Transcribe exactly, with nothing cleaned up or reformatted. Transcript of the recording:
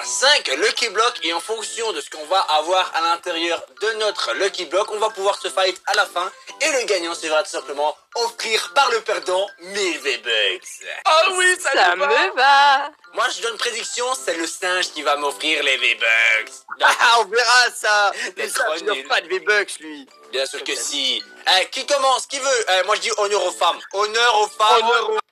cinq Lucky Blocks et en fonction de ce qu'on va avoir à l'intérieur de notre Lucky Block, on va pouvoir se fight à la fin et le gagnant se verra tout simplement offrir par le perdant mille V-Bucks. Oh oui, ça, Ça me va. Moi je donne une prédiction, c'est le singe qui va m'offrir les V-Bucks. Ah, on verra ça. T'es Mais ça, trop je n'offre nul. pas de V-Bucks, lui. Bien sûr que si. Eh, qui commence? Qui veut? Eh, moi je dis honneur aux femmes. Honneur aux femmes. Honneur aux